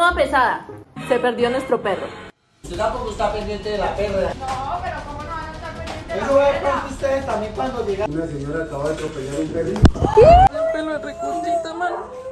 Toma pesada. Se perdió nuestro perro. Usted tampoco está pendiente de la perra. No, pero ¿cómo no van a estar pendientes de la Eso va a perra? pronto ustedes también cuando llegan. Una señora acaba de atropellar un perrito. El pelo de recochita, man.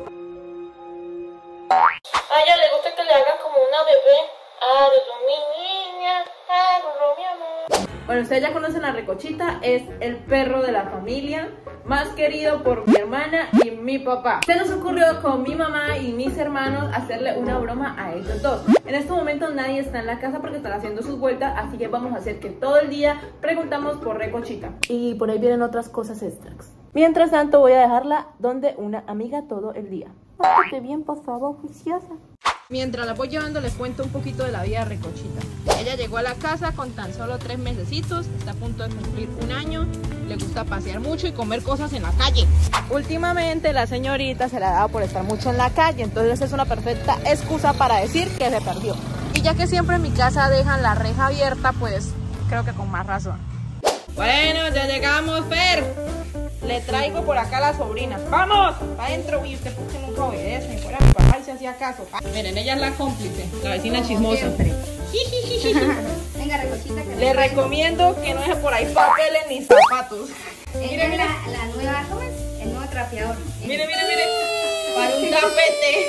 A ella le gusta que le hagan como una bebé. Ah, mi niña. Ah, mi amor. Bueno, ustedes ya conocen a Recochita, es el perro de la familia, más querido por mi hermana y mi papá. Se nos ocurrió con mi mamá y mis hermanos hacerle una broma a ellos dos. En este momento nadie está en la casa porque están haciendo sus vueltas, así que vamos a hacer que todo el día preguntamos por Recochita. Y por ahí vienen otras cosas extras. Mientras tanto voy a dejarla donde una amiga todo el día. Pórtate bien, por favor, juiciosa. Mientras la voy llevando les cuento un poquito de la vida de Recochita. Ella llegó a la casa con tan solo 3 mesecitos, está a punto de cumplir 1 año, le gusta pasear mucho y comer cosas en la calle. Últimamente la señorita se la daba por estar mucho en la calle, entonces es una perfecta excusa para decir que se perdió. Y ya que siempre en mi casa dejan la reja abierta, pues creo que con más razón. Bueno, ya llegamos, Fer. Le traigo por acá a la sobrina. ¡Vamos! ¡Para adentro! Uy, usted porque nunca obedece. Mi fuera mi papá y se hacía caso. Miren, ella es la cómplice, la vecina chismosa. Venga, Recochita, que Le recomiendo que no deje por ahí papeles ni zapatos. Ella es la nueva, ¿cómo es? El nuevo trapeador. Mire, mire, mire. Para un tapete.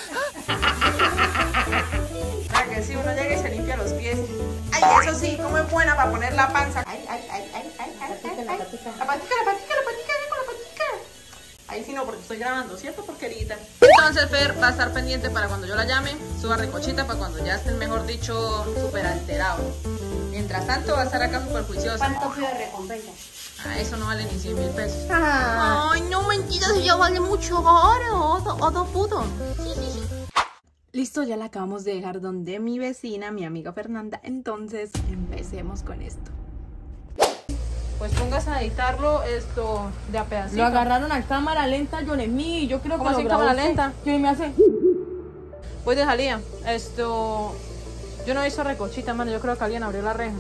Para que si uno llega y se limpia los pies. Ay, eso sí, como es buena para poner la panza. Ay, ay, ay, ay, ay, ay, ay. La patica, la patica, la patica, con la patica. Ahí sí no, porque estoy grabando, ¿cierto, porquerita? Entonces Fer va a estar pendiente para cuando yo la llame, suba Recochita para cuando ya estén, mejor dicho, súper alterados. Mientras tanto va a estar acá súper juiciosa. ¿Cuánto pido de recompensa? Ah, eso no vale ni 100.000 pesos. Ah. Ay, no, mentira, eso ya vale mucho oro, o dos putos. Listo, ya la acabamos de dejar donde mi vecina, mi amiga Fernanda. Entonces, empecemos con esto. Pues póngase a editarlo esto de a pedacito. Lo agarraron a cámara lenta, Yonemí, y yo creo que ¿Cómo lo así, grabó cámara usted. lenta? Yo me hace... Pues de salida, yo no he visto a Recochita, mano, yo creo que alguien abrió la reja.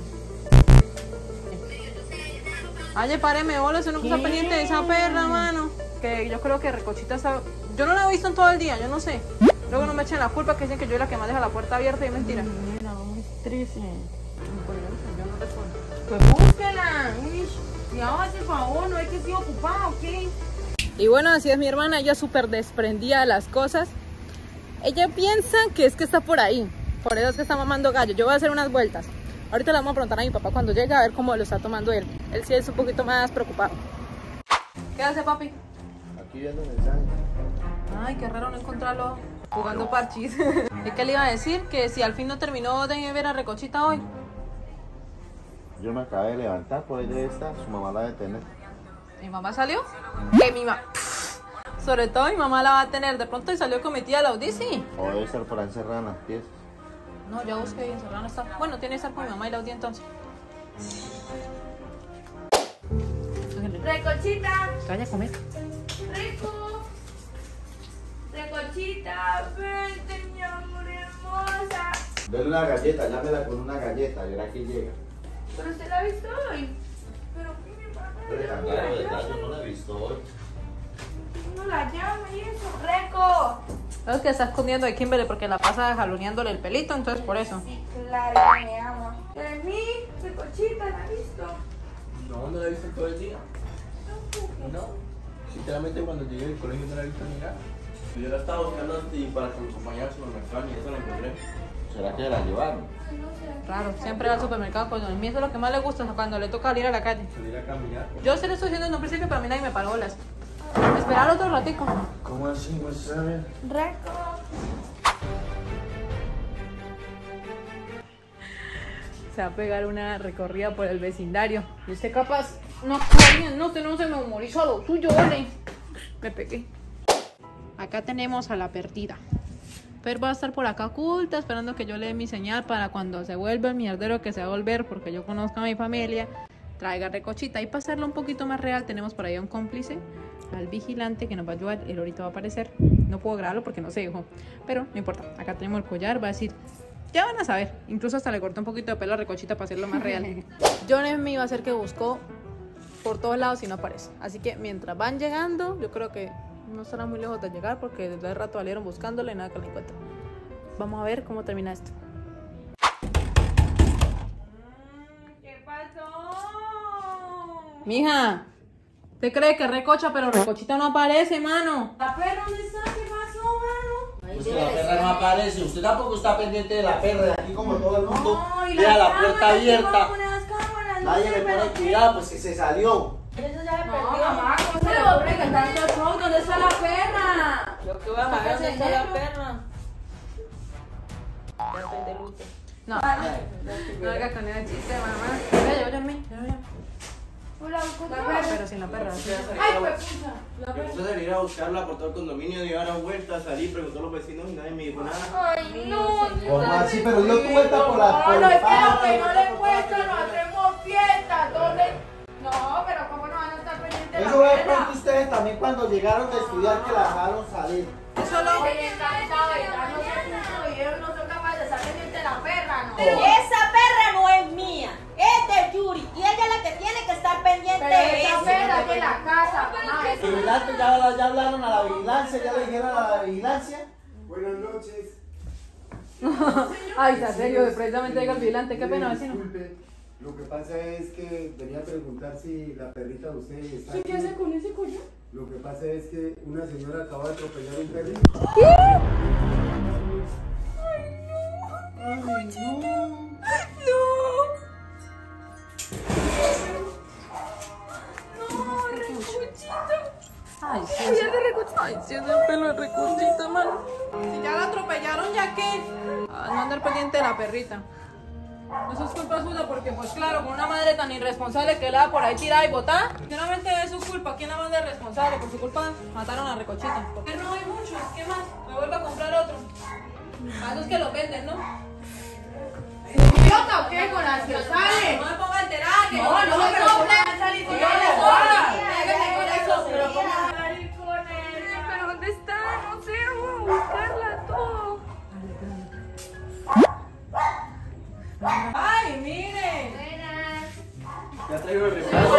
Ay, páreme, bola, se no está pendiente de esa perra, mano. Que yo creo que Recochita está... Yo no la he visto en todo el día, yo no sé. Luego no me echen la culpa, que dicen que yo soy la que más deja la puerta abierta y es mentira. Mira, vamos, triste. Pues yo no respondo. Pues búsquela. Y ahora, por favor, no hay que estar ocupado, ¿ok? Y bueno, así es mi hermana, ella súper desprendida de las cosas. Ella piensa que es que está por ahí, por eso es que está mamando gallo. Yo voy a hacer unas vueltas. Ahorita le vamos a preguntar a mi papá cuando llegue a ver cómo lo está tomando él. Él sí es un poquito más preocupado. ¿Qué hace, papi? Aquí viendo mensajes. Ay, qué raro no encontrarlo jugando parchís. ¿Y qué le iba a decir? Que si al fin no terminó de ver a Recochita hoy. Yo me acabé de levantar, por ahí debe estar, su mamá la debe tener. ¿Mi mamá salió? Que mi mamá... Sobre todo mi mamá la va a tener. De pronto y salió con mi tía la Audisi. O debe estar por ahí encerrada en las piezas. No, ya busqué y encerrada no está. Bueno, tiene que estar con mi mamá y la Audi entonces. Recochita, Vaya a comer. Reco. Recochita, vente, mi amor hermosa. Dale una galleta, llámela con una galleta, verá que llega. Pero usted la ha visto hoy. Pero ¿qué me pasa? Pero tan raro, ¿verdad? Yo no la he visto hoy. No la llama y eso. Reco. Es que está escondiendo de Kimberly porque la pasa jaloneándole el pelito, entonces por eso. Sí, claro, que me ama. De mí, Recochita, ¿la ha visto? No, no la he visto todo el día. No. Sinceramente cuando llegué del colegio no la he visto ni nada. Yo la estaba buscando y para que me acompañara al supermercado y eso la encontré. ¿Será que la llevaron? Raro, siempre va al supermercado con a mí eso es lo que más le gusta cuando le toca salir a la calle. Salir a caminar. Yo se lo estoy diciendo en un principio, pero a mí nadie me paró bolas. Esperar otro ratico. ¿Cómo así, no sabe? Reco. Se va a pegar una recorrida por el vecindario. Y usted capaz, no, está bien, no, usted no se me humorizó lo suyo, vale. Me pegué. Acá tenemos a la perdida. Fer va a estar por acá oculta, esperando que yo le dé mi señal para cuando se vuelva el mierdero que se va a volver, porque yo conozco a mi familia, traiga Recochita. Y para hacerlo un poquito más real, tenemos por ahí a un cómplice, al vigilante que nos va a ayudar. Él ahorita va a aparecer. No puedo grabarlo porque no se dejó, pero no importa. Acá tenemos el collar, va a decir... Ya van a saber, incluso hasta le corté un poquito de pelo a Recochita para hacerlo más real. John me iba a hacer que buscó por todos lados y no aparece. Así que mientras van llegando, yo creo que no estará muy lejos de llegar porque desde hace rato salieron buscándole y nada que la encuentren. Vamos a ver cómo termina esto. ¿Qué pasó? Mija, ¿usted cree que recocha, pero recochita no aparece, mano? ¿La perra dónde está? ¿Qué pasó, mano? Pues que la perra no aparece. Usted tampoco está pendiente de la perra. Aquí como todo el mundo. No, y Deja la cámaras, puerta ¿quién va a abierta. poner las cámaras? No Nadie sé, le pone pero- cuidado, pues que se salió. Eso ya se No, perdió. mamá, ¿cómo se le ocurre que tanto show? ¿Dónde está la perra? Yo que voy a saber dónde está la perra. Ya estoy de luto. No, no haga con el chiste, mamá. Llévame. Hola, Pero sin la perra. Ay, pues pucha. La perra. Usted debería ir a buscarla por todo el condominio, llevar a vuelta, salir, preguntó a los vecinos y nadie me dijo nada. Ay, no. ¿Cómo así? Pero dio tu vuelta por la... No, no, es que aunque no le cuesta, no hacemos fiesta. ¿Dónde? No, pero ¿cómo no van a estar pendientes de la Eso es perra? porque ustedes también cuando llegaron de estudiar que la dejaron salir. Eso lo... Oye, cansado y no se puso y ellos no son capaces de estar pendientes de la perra, ¿no? Esa perra no es mía, es de Yuri y ella es la que tiene que estar pendiente Pero de esa eso. perra es de la casa, mamá. El vigilante ya hablaron a la vigilancia, ya le dijeron a la vigilancia. Buenas noches. Ay, está serio, precisamente diga el vigilante. Qué pena, vecino. Disculpe, lo que pasa es que venía a preguntar si la perrita de usted está aquí. ¿Qué hace con ese collar? Lo que pasa es que una señora acaba de atropellar un perrito. Ay, sí, es de recochita. Ay, sí, es el pelo de recochita, mano. Si ya la atropellaron, ¿ya qué? No andar pendiente de la perrita. Eso es culpa suya porque, pues claro, con una madre tan irresponsable que la da por ahí tirada y botada, sinceramente es su culpa. ¿Quién la manda es responsable? Por su culpa mataron a recochita. Porque no hay muchos, ¿qué más? Me vuelvo a comprar otro. A esos que lo venden, ¿no? ¿Idiota o qué con las que sale? No me ponga a enterar, que No, no, me pero compre. ¿cómo van a salir con Yo ella? les doy. Déjenme con eso, pero ¿cómo ¿cómo? van a salir con ella? ¿Pero dónde está? No sé, vamos a buscarla todo. Ay, miren. Buenas. Ya traigo el reemplazo.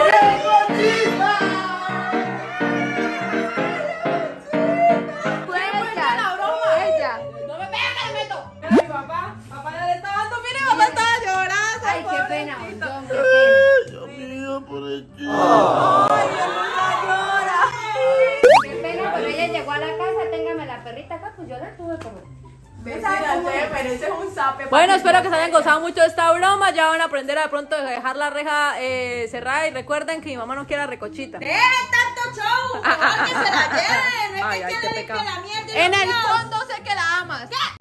Ella. La broma. Ella. No me pega que le meto. Pero mi papá ya le estaba dando, mire, papá estaba llorando. Ay, qué pena, pobrecito. John, qué pena. Yo mío, por aquí. Ay, hermana, llora. Qué pena, pero ella llegó a la casa, téngame la perrita acá, pues yo la tuve como... Pero ese es un zape. Bueno, espero que se hayan gozado mucho de esta broma. Ya van a aprender de pronto a dejar la reja cerrada. Y recuerden que mi mamá no quiere a recochita. Dejen tanto show, mejor que se la lleven, no es Ay, que ay, quiera qué limpiar pecado. la mierda. y En los el feos. fondo sé que la amas. ¿Qué?